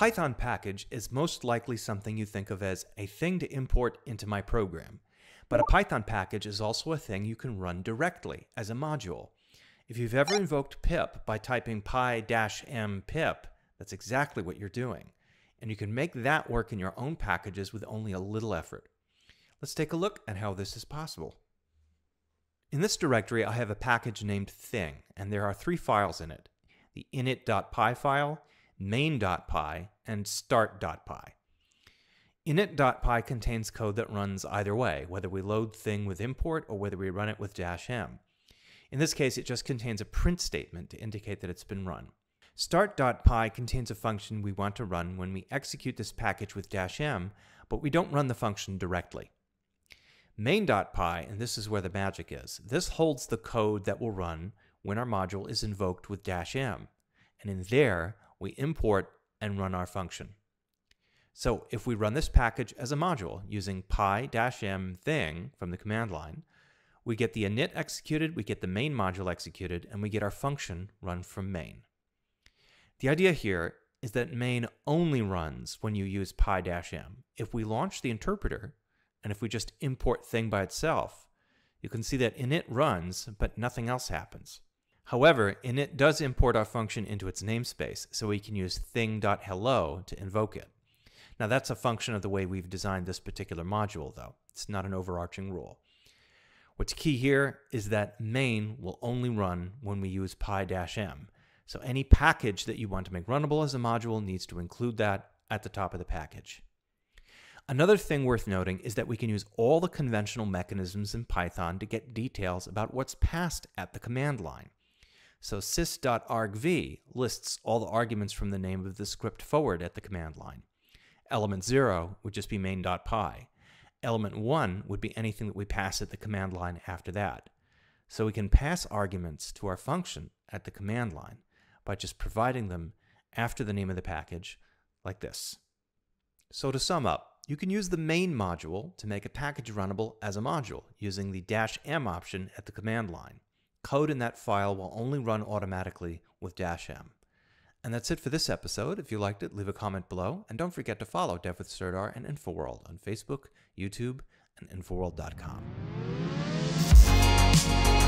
Python package is most likely something you think of as a thing to import into my program. But a Python package is also a thing you can run directly as a module. If you've ever invoked pip by typing py-m pip, that's exactly what you're doing. And you can make that work in your own packages with only a little effort. Let's take a look at how this is possible. In this directory, I have a package named thing, and there are 3 files in it: the init.py file, main.py, and start.py. Init.py contains code that runs either way, whether we load thing with import or whether we run it with -m. In this case, it just contains a print statement to indicate that it's been run. Start.py contains a function we want to run when we execute this package with -m, but we don't run the function directly. Main.py, and this is where the magic is, this holds the code that will run when our module is invoked with -m, and in there we import and run our function. So if we run this package as a module using py-m thing from the command line, we get the init executed, we get the main module executed, and we get our function run from main. The idea here is that main only runs when you use py-m. If we launch the interpreter, and if we just import thing by itself, you can see that init runs, but nothing else happens. However, init does import our function into its namespace, so we can use thing.hello to invoke it. Now that's a function of the way we've designed this particular module, though. It's not an overarching rule. What's key here is that main will only run when we use py-m. So any package that you want to make runnable as a module needs to include that at the top of the package. Another thing worth noting is that we can use all the conventional mechanisms in Python to get details about what's passed at the command line. So sys.argv lists all the arguments from the name of the script forward at the command line. Element 0 would just be main.py. Element 1 would be anything that we pass at the command line after that. So we can pass arguments to our function at the command line by just providing them after the name of the package, like this. So to sum up, you can use the main module to make a package runnable as a module using the -m option at the command line. Code in that file will only run automatically with -m. And that's it for this episode. If you liked it, leave a comment below, and don't forget to follow Dev with Serdar and InfoWorld on Facebook, YouTube, and Infoworld.com.